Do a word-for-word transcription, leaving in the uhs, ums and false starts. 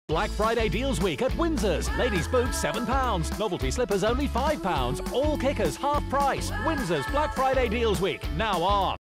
Black Friday Deals Week at Wynsors. Ladies' boots seven pounds. Novelty slippers only five pounds. All kickers half price. Wynsors Black Friday Deals Week. Now on.